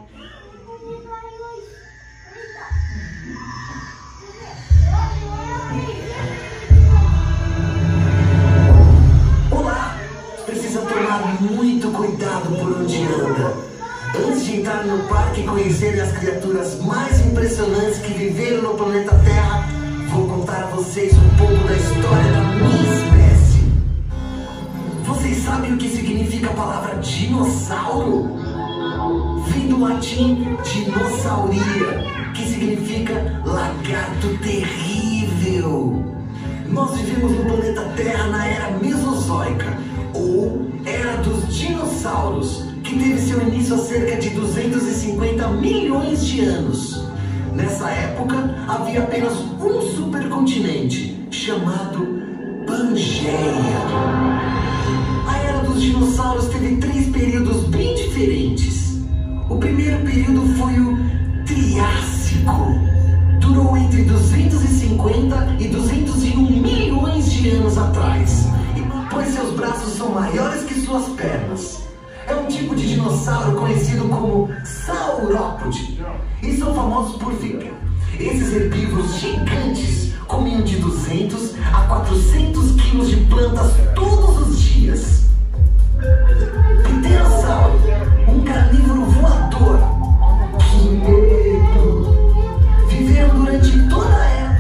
Olá! Precisa tomar muito cuidado por onde anda. Antes de entrar no parque e conhecer as criaturas mais impressionantes que viveram no planeta Terra, vou contar a vocês um pouco da história da minha espécie. Vocês sabem o que significa a palavra dinossauro? Vem do latim dinossauria, que significa lagarto terrível. Nós vivemos no planeta Terra na era Mesozoica, ou Era dos Dinossauros, que teve seu início há cerca de 250 milhões de anos. Nessa época, havia apenas um supercontinente, chamado Pangeia. A Era dos Dinossauros teve 3 períodos bem diferentes. O primeiro período foi o Triássico. Durou entre 250 e 201 milhões de anos atrás, pois seus braços são maiores que suas pernas. É um tipo de dinossauro conhecido como saurópode, e são famosos por ficar. Esses herbívoros gigantes comiam de 200 a 400 quilos de plantas todos os dias. Pterossauro, um carnívoro voador. Que medo! Viveram durante toda a era.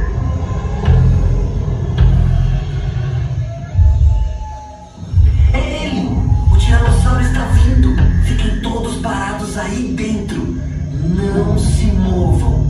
É ele! O tiranossauro está vindo! Fiquem todos parados aí dentro! Não se movam!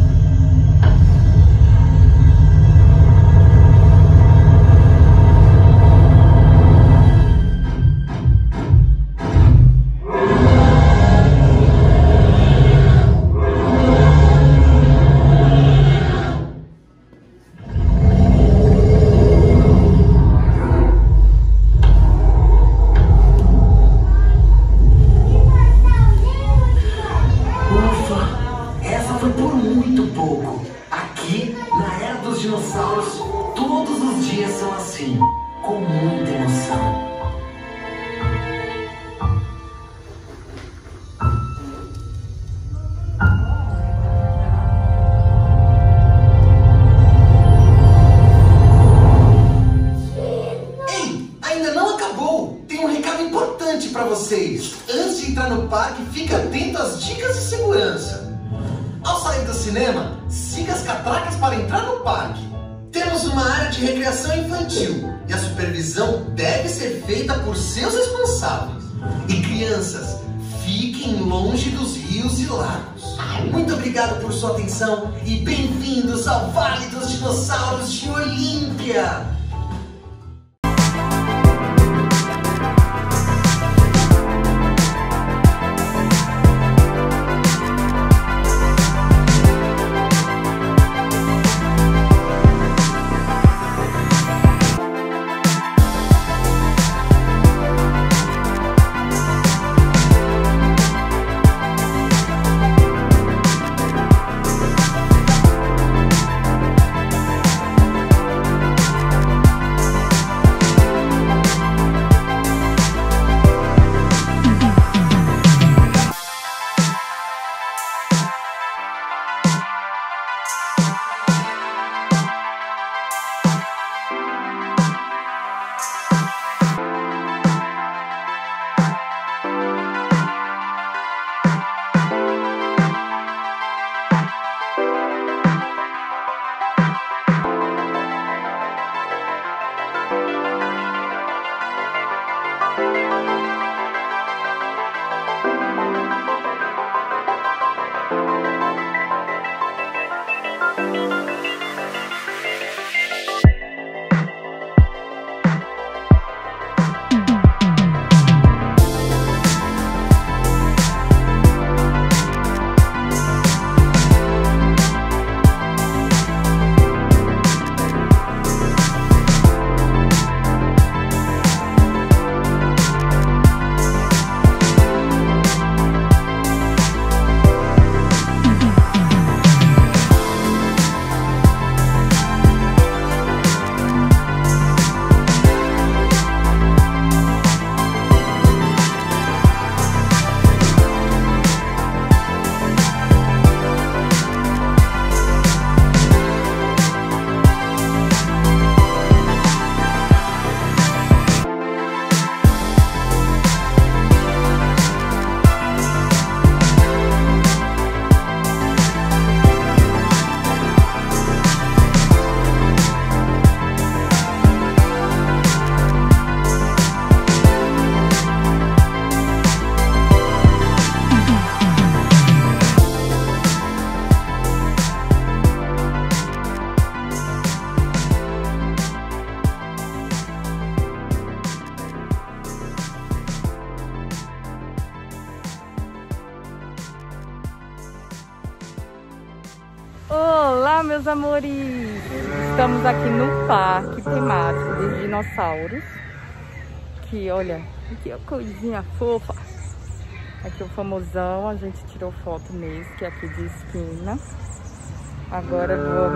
Aqui, na Era dos Dinossauros, todos os dias são assim, com muita emoção. Ei, ainda não acabou! Tem um recado importante para vocês. Antes de entrar no parque, fique atento às dicas de segurança. Ao sair do cinema, siga as catracas para entrar no parque. Temos uma área de recreação infantil e a supervisão deve ser feita por seus responsáveis. E crianças, fiquem longe dos rios e lagos. Muito obrigado por sua atenção e bem-vindos ao Vale dos Dinossauros de Olímpia! Olá, meus amores! Estamos aqui no parque temático dos dinossauros. Aqui, olha, aqui a coisinha fofa. Aqui o famosão, a gente tirou foto nesse, que é aqui de esquina. Agora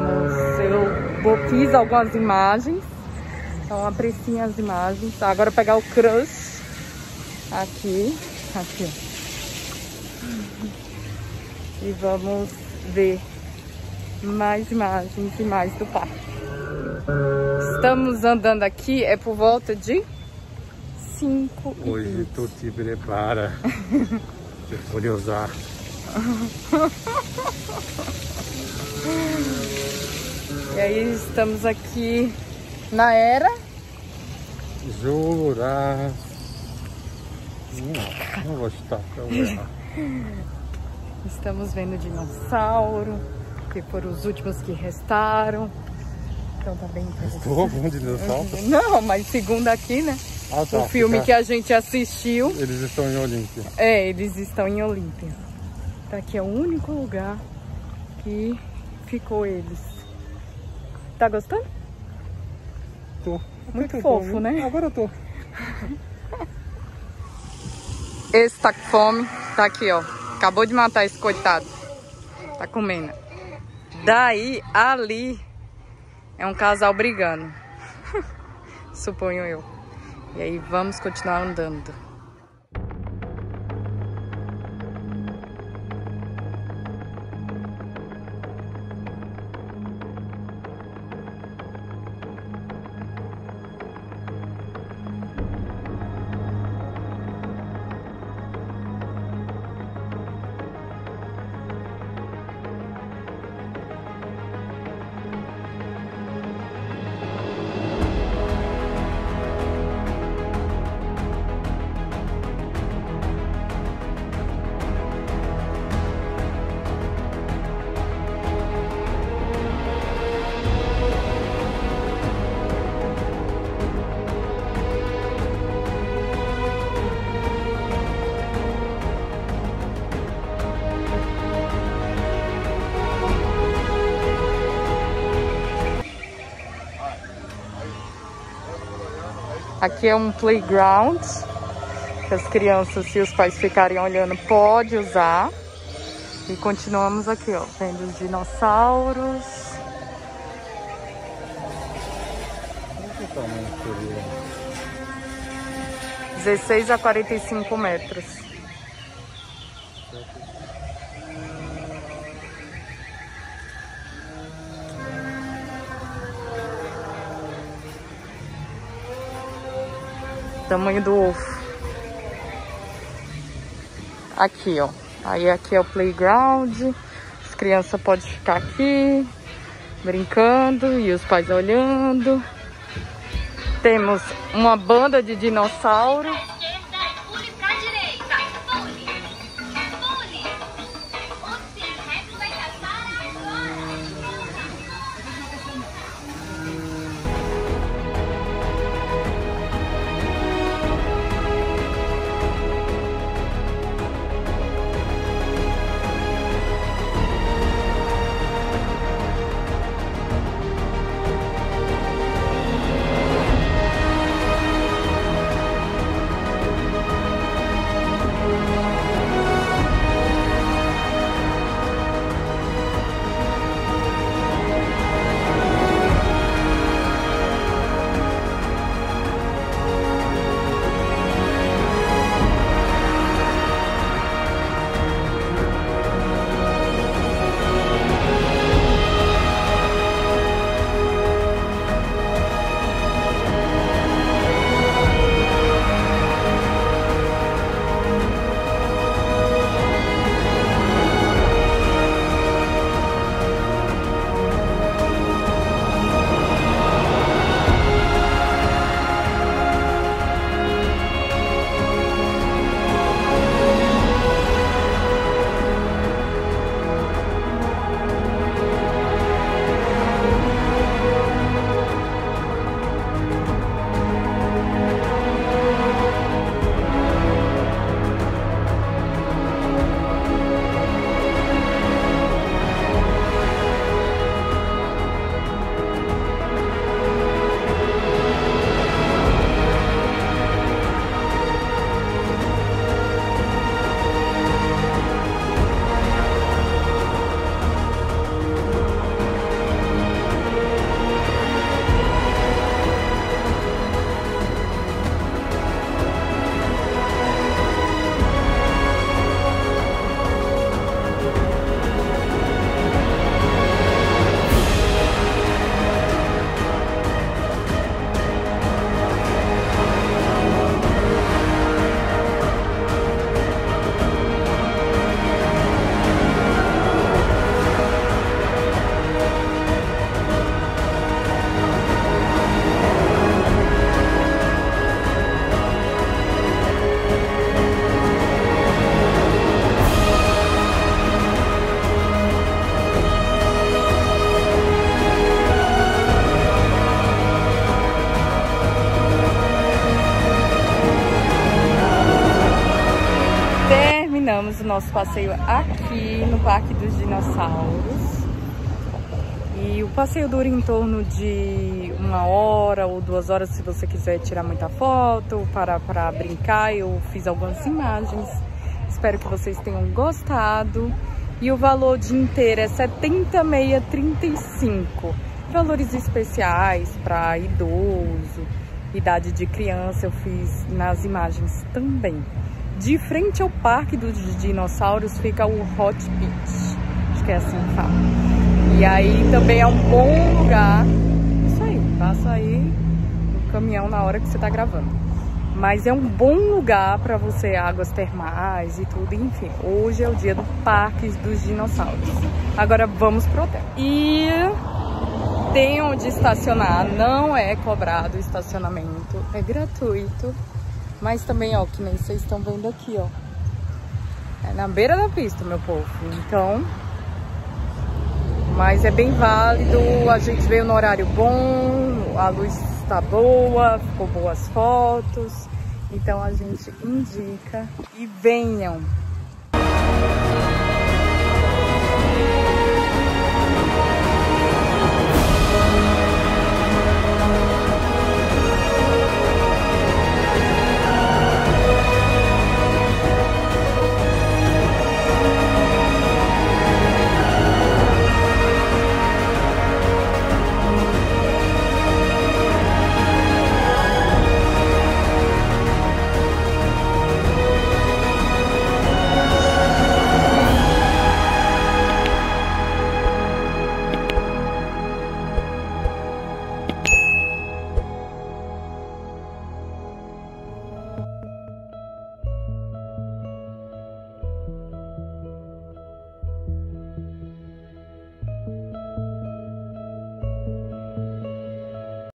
fiz algumas imagens. Então apreciem as imagens. Tá, agora pegar o crush. Aqui. E vamos ver mais imagens e mais do parque. Estamos andando aqui, é por volta de 5 e Hoje 20. tu te prepara. Você pode usar. E aí estamos aqui na era. Jurar. Não vou chutar. Estamos vendo dinossauro, que foram os últimos que restaram. Então tá bem interessante. Estou algum dinossauro? Não, mas segundo aqui, né? Ah, tá. O filme que a gente assistiu. Eles estão em Olímpia. É, eles estão em Olímpia. Tá aqui é o único lugar que ficou eles. Tá gostando? Tô. Muito fofo, né? Agora eu tô. Esse tá com fome, tá aqui, ó. Acabou de matar esse coitado. Tá comendo. Daí, ali, é um casal brigando. Suponho eu. E aí, vamos continuar andando. Aqui é um playground, que as crianças, se os pais ficarem olhando, pode usar. E continuamos aqui, ó, vendo os dinossauros. Que tamanho seria? 16 a 45 metros. Tamanho do ovo. Aqui, ó. Aí aqui é o playground. As crianças podem ficar aqui brincando e os pais olhando. Temos uma banda de dinossauro. Pule pra direita. Pule. Pule. Você vai caçar agora. nosso passeio aqui no Parque dos Dinossauros. E o passeio dura em torno de 1 hora ou 2 horas se você quiser tirar muita foto, para brincar. Eu fiz algumas imagens. Espero que vocês tenham gostado. E o valor de inteiro é R$ 70,635. Valores especiais para idoso, idade de criança, eu fiz nas imagens também. De frente ao Parque dos Dinossauros fica o Hot Pit. Acho que é assim que fala. E aí também é um bom lugar. Isso aí, passa aí no caminhão na hora que você tá gravando. Mas é um bom lugar para você, águas termais e tudo, enfim. Hoje é o dia do Parque dos Dinossauros. Agora vamos pro hotel. E tem onde estacionar, não é cobrado o estacionamento, é gratuito. Mas também, ó, que nem vocês estão vendo aqui, ó. É na beira da pista, meu povo. Então, mas é bem válido, a gente veio no horário bom, a luz está boa, ficou boas fotos. Então a gente indica e venham.